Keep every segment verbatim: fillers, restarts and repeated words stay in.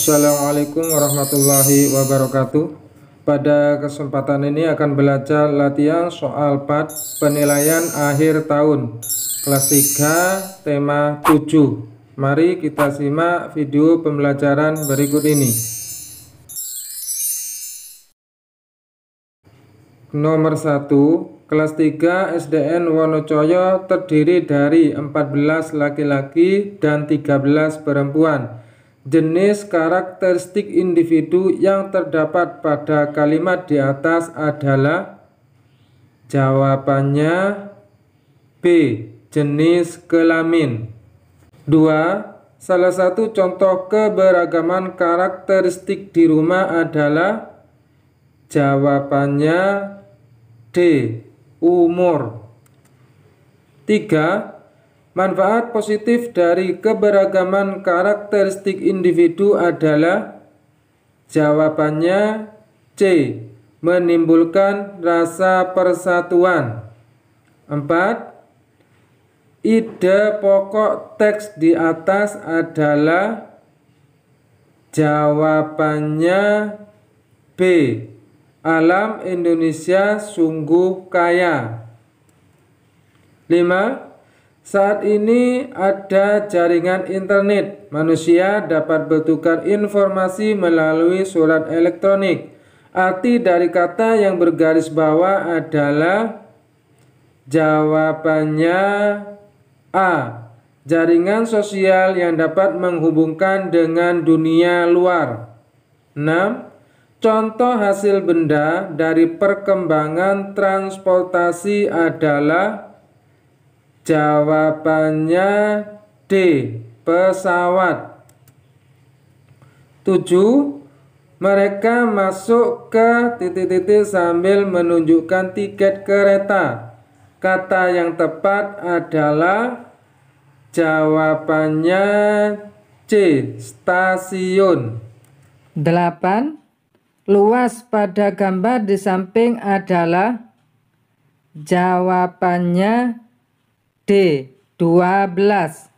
Assalamualaikum warahmatullahi wabarakatuh. Pada kesempatan ini akan belajar latihan soal part penilaian akhir tahun kelas tiga tema tujuh. Mari kita simak video pembelajaran berikut ini. Nomor satu, kelas tiga S D N Wonocoyo terdiri dari empat belas laki-laki dan tiga belas perempuan. Jenis karakteristik individu yang terdapat pada kalimat di atas adalah, jawabannya B. Jenis kelamin. Dua. Salah satu contoh keberagaman karakteristik di rumah adalah, jawabannya D. Umur. Tiga. Manfaat positif dari keberagaman karakteristik individu adalah, jawabannya C. Menimbulkan rasa persatuan. Empat. Ide pokok teks di atas adalah, jawabannya B. Alam Indonesia sungguh kaya. Lima. Saat ini ada jaringan internet. Manusia dapat bertukar informasi melalui surat elektronik. Arti dari kata yang bergaris bawah adalah, jawabannya A. Jaringan sosial yang dapat menghubungkan dengan dunia luar. Enam. Contoh hasil benda dari perkembangan transportasi adalah, jawabannya D. Pesawat. Tujuh. Mereka masuk ke titik-titik sambil menunjukkan tiket kereta. Kata yang tepat adalah, jawabannya C. Stasiun. Delapan. Luas pada gambar di samping adalah, jawabannya D. dua belas.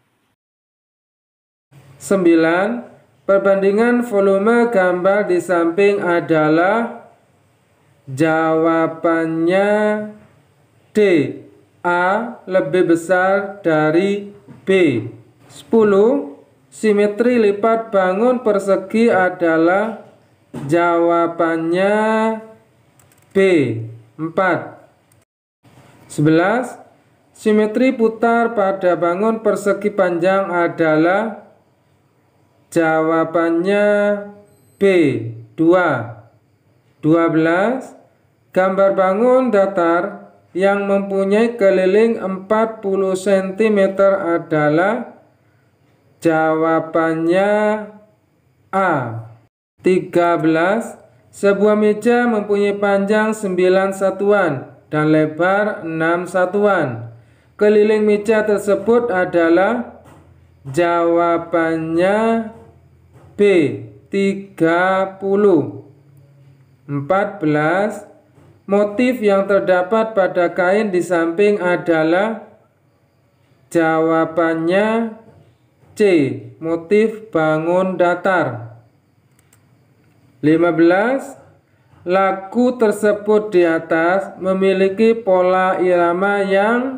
Sembilan. Perbandingan volume gambar di samping adalah, jawabannya D. A lebih besar dari B. Sepuluh. Simetri lipat bangun persegi adalah, jawabannya B. empat. Sebelas. Simetri putar pada bangun persegi panjang adalah, jawabannya B. dua. Dua belas. Gambar bangun datar yang mempunyai keliling empat puluh sentimeter adalah, jawabannya A. Tiga belas. Sebuah meja mempunyai panjang sembilan satuan dan lebar enam satuan. Keliling meja tersebut adalah, jawabannya B. tiga puluh. Empat belas. Motif yang terdapat pada kain di samping adalah, jawabannya C. Motif bangun datar. Lima belas. Lagu tersebut di atas memiliki pola irama yang,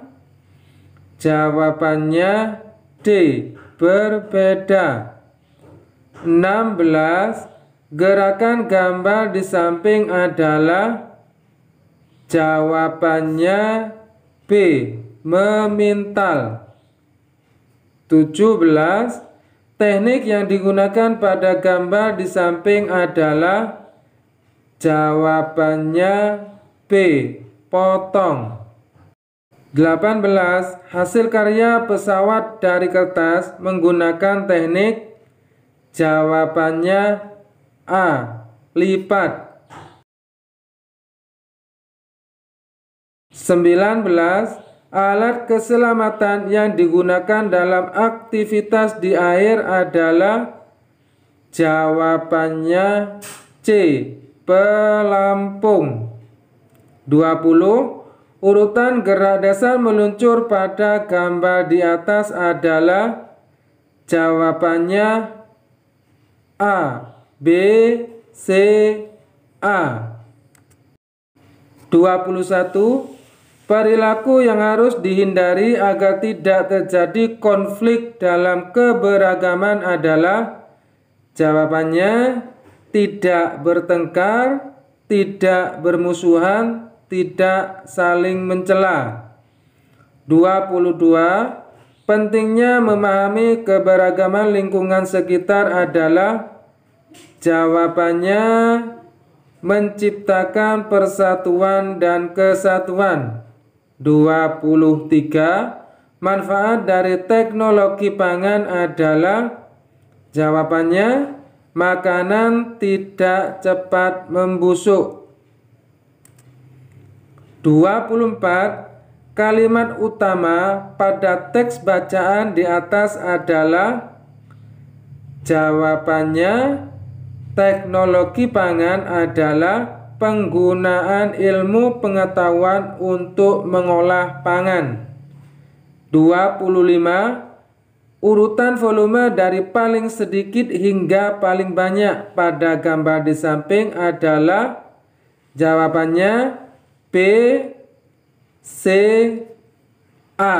jawabannya D. Berbeda. Enam belas. Gerakan gambar di samping adalah, jawabannya B. Memintal. Tujuh belas. Teknik yang digunakan pada gambar di samping adalah, jawabannya B. Potong. Delapan belas. Hasil karya pesawat dari kertas menggunakan teknik, jawabannya A. Lipat. Sembilan belas. Alat keselamatan yang digunakan dalam aktivitas di air adalah, jawabannya C. Pelampung. Dua puluh. Urutan gerak dasar meluncur pada gambar di atas adalah, jawabannya A. B, C, A. dua puluh satu. Perilaku yang harus dihindari agar tidak terjadi konflik dalam keberagaman adalah, jawabannya tidak bertengkar, tidak bermusuhan, tidak saling mencela. dua puluh dua. Pentingnya memahami keberagaman lingkungan sekitar adalah, jawabannya menciptakan persatuan dan kesatuan. dua puluh tiga. Manfaat dari teknologi pangan adalah, jawabannya makanan tidak cepat membusuk. dua puluh empat. Kalimat utama pada teks bacaan di atas adalah, jawabannya teknologi pangan adalah penggunaan ilmu pengetahuan untuk mengolah pangan. dua puluh lima. Urutan volume dari paling sedikit hingga paling banyak pada gambar di samping adalah, jawabannya B, C, A.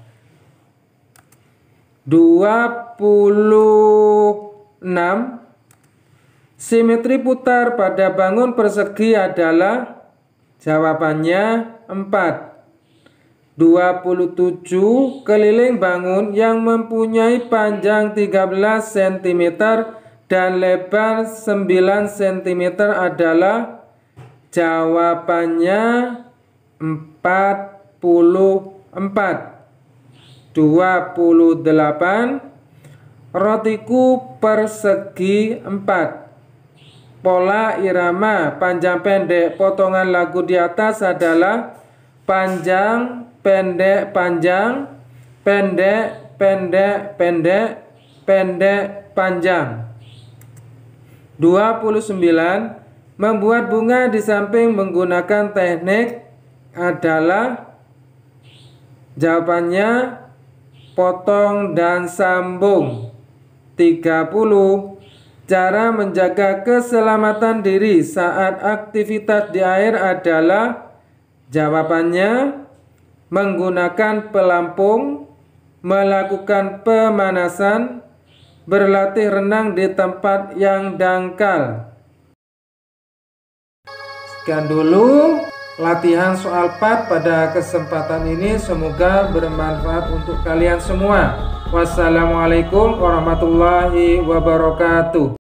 dua puluh enam. Simetri putar pada bangun persegi adalah, jawabannya empat. dua puluh tujuh. Keliling bangun yang mempunyai panjang tiga belas sentimeter dan lebar sembilan sentimeter adalah, jawabannya empat puluh empat. dua puluh delapan. Rotiku persegi empat. Pola irama panjang pendek potongan lagu di atas adalah, panjang, pendek, panjang, pendek, pendek, pendek, pendek, panjang. dua puluh sembilan. Membuat bunga di samping menggunakan teknik adalah, jawabannya potong dan sambung. tiga puluh. Cara menjaga keselamatan diri saat aktivitas di air adalah, jawabannya menggunakan pelampung, melakukan pemanasan, berlatih renang di tempat yang dangkal. Sekian dulu latihan soal P A D pada kesempatan ini, semoga bermanfaat untuk kalian semua. Wassalamualaikum warahmatullahi wabarakatuh.